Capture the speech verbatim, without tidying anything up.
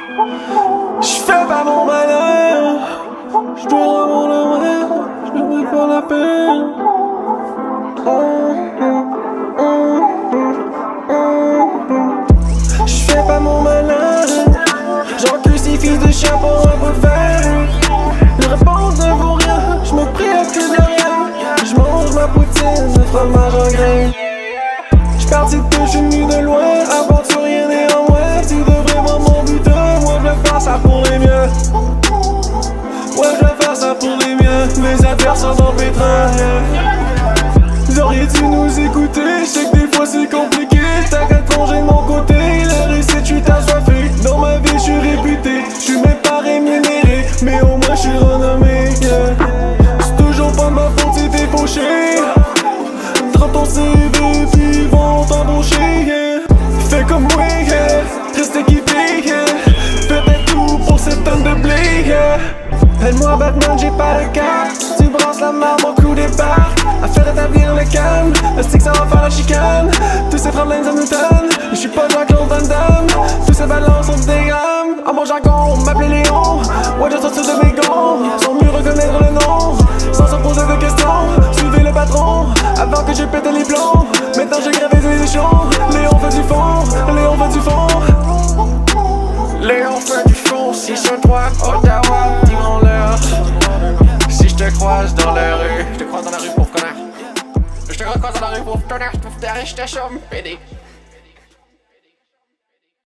J'fais pas mon malheur, j'dois mon amour, j'dois pas la peine. J'fais pas mon malheur, j'encule ces fils de chien pour un peu de verre. Une réponse ne vaut rien, j'me préoccupe de rien. J'mange ma poutine, le fromage en grain. J'parti de tout, j'suis venu de loin, aventurier néanmoins. Tu devrais voir mon butin, moi j'vais faire ça pour les miens. Ouais, j'vais faire ça pour les miens, mes affaires sont en pétrin. Vous auriez dû nous écouter, j'sais que des fois c'est compliqué. T'as qu'à te plonger de mon côté, la réussite j'suis assoiffé. Dans ma vie j'suis réputé, j'suis même pas rémunéré, mais au moins j'suis renommé, yeah. C'est toujours pas ma faute si t'es fauché. Drop ton C V puis ils vont t'embaucher, yeah. Fais comme moi, yeah. Reste équipé, yeah. Fais tout pour cette tonne de blé, yeah. Appelle-moi Batman, j'ai pas le cap. Tu brasses la marre, mon coup départ. À faire établir le calme, le stick ça va faire la chicane. Tous ces problèmes ça nous donne. Je suis pas Jean-Claude Van Damme. Tous ces balances sont des grammes. En mon jargon, m'appelait Léon. Ouais, je sortir de mes gonds. Sans mieux reconnaître le nom, sans se poser de questions. Suivez le patron, avant que j'ai pété les plombs. Maintenant j'ai gravé des échelons. Léon fait du fond, Léon fait du fond. Léon fait du fond, si je droit, Ottawa, dis-moi-leur. Si je te croise dans la rue, je te croise dans la rue pauvre connard. Je te croise dans la rue pauvre connard, je te fous derrière, je te chôme, pédé.